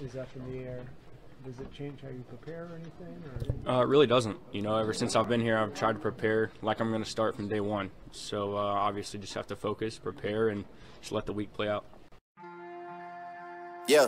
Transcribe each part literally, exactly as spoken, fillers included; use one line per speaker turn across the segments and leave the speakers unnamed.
is up in the air. Does it change how you prepare or anything? Or?
Uh, it really doesn't. You know, ever since I've been here, I've tried to prepare like I'm going to start from day one. So uh, obviously just have to focus, prepare, and just let the week play out.
Yeah.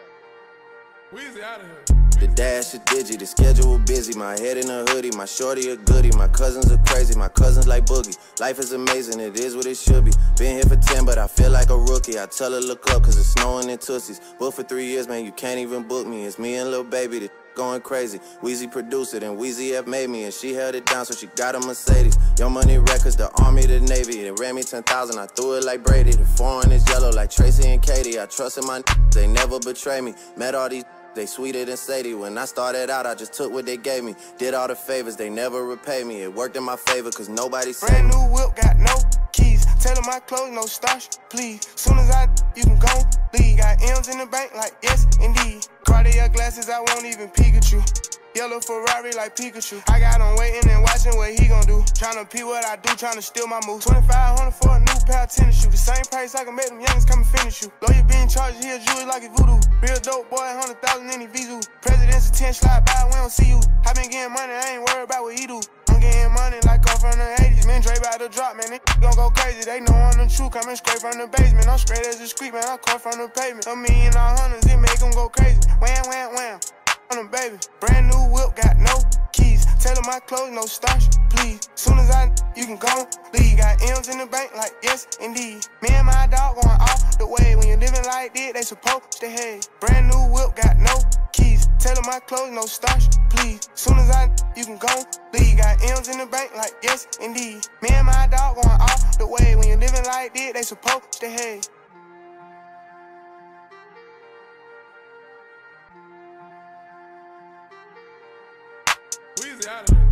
Weezy out of here.
The dash is digi, the schedule busy. My head in a hoodie, my shorty a goodie. My cousins are crazy, my cousins like Boogie. Life is amazing, it is what it should be. Been here for ten, but I feel like a rookie. I tell her look up, cause it's snowing in Tootsies. Booked for three years, man, you can't even book me. It's me and Lil Baby, the going crazy. Weezy produced it, and Weezy F made me, and she held it down, so she got a Mercedes. Young Money Records, the Army, the Navy. They ran me ten thousand, I threw it like Brady. The foreign is yellow like Tracy and Katie. I trusted my they never betray me. Met all these they sweeter than Sadie. When I started out, I just took what they gave me. Did all the favors, they never repay me. It worked in my favor, cause nobody saved me.
Brand new whip, got no keys. Tell them my clothes, no starch, please. Soon as I, you can go leave. Got M's in the bank, like yes, indeed. Cartier glasses, I won't even peek at you. Yellow Ferrari like Pikachu. I got him waiting and watching what he gon' do. Tryna pee what I do, tryna steal my moves. twenty-five hundred for a new pair of tennis shoes. The same price I can make them youngins come and finish you. Lawyer being charged, he a Jewish like a voodoo. Real dope boy, one hundred thousand in his Vizu. President's attention slide by, we don't see you. I been getting money, I ain't worried about what he do. I'm getting money like I'm from the eighties. Man, Dre about to drop, man, they gon' go crazy. They know I'm the truth, coming straight from the basement. I'm straight as a street, man, I come from the pavement. A million all hundreds, it make them go crazy. Wham, wham, wham. On them, baby. Brand new whip, got no keys. Tell them my clothes, no starch, please. Soon as I, you can go leave. Got M's in the bank, like yes, indeed. Me and my dog going off the way. When you're living like this, they supposed to hate. Brand new whip, got no keys. Tell them my clothes, no starch, please. Soon as I, you can go leave. Got M's in the bank, like yes, indeed. Me and my dog going off the way. When you're living like this, they supposed to hate.
Weezy out of here.